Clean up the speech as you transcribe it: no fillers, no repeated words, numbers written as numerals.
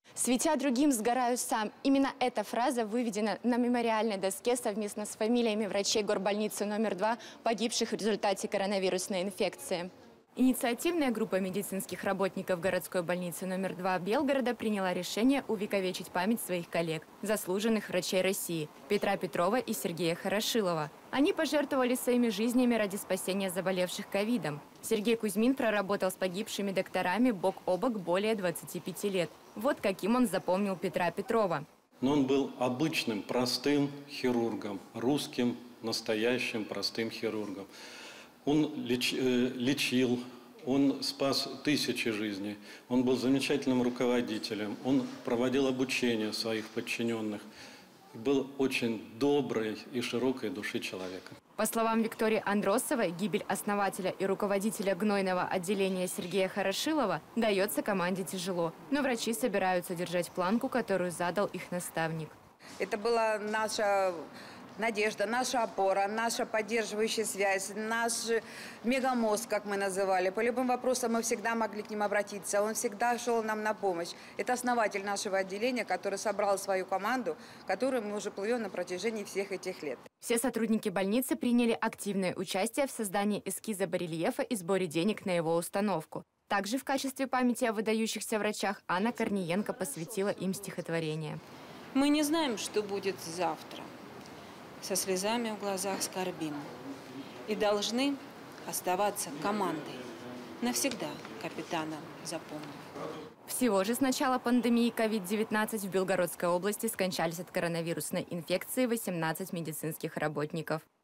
«Светя другим, сгораю сам». Именно эта фраза выведена на мемориальной доске совместно с фамилиями врачей горбольницы номер 2, погибших в результате коронавирусной инфекции. Инициативная группа медицинских работников городской больницы номер 2 Белгорода приняла решение увековечить память своих коллег, заслуженных врачей России, Петра Петрова и Сергея Хорошилова. Они пожертвовали своими жизнями ради спасения заболевших ковидом. Сергей Кузьмин проработал с погибшими докторами бок о бок более 25 лет. Вот каким он запомнил Петра Петрова. Но он был обычным, простым хирургом, русским, настоящим, простым хирургом. Он лечил, он спас тысячи жизней, он был замечательным руководителем, он проводил обучение своих подчиненных, был очень доброй и широкой души человеком. По словам Виктории Андросовой, гибель основателя и руководителя гнойного отделения Сергея Хорошилова дается команде тяжело, но врачи собираются держать планку, которую задал их наставник. Это была наша надежда, наша опора, наша поддерживающая связь, наш мегамозг, как мы называли. По любым вопросам мы всегда могли к ним обратиться. Он всегда шел нам на помощь. Это основатель нашего отделения, который собрал свою команду, которую мы уже плывем на протяжении всех этих лет. Все сотрудники больницы приняли активное участие в создании эскиза барельефа и сборе денег на его установку. Также в качестве памяти о выдающихся врачах Анна Корниенко посвятила им стихотворение. Мы не знаем, что будет завтра. Со слезами в глазах скорбим. И должны оставаться командой. Навсегда капитана запомним. Всего же с начала пандемии COVID-19 в Белгородской области скончались от коронавирусной инфекции 18 медицинских работников.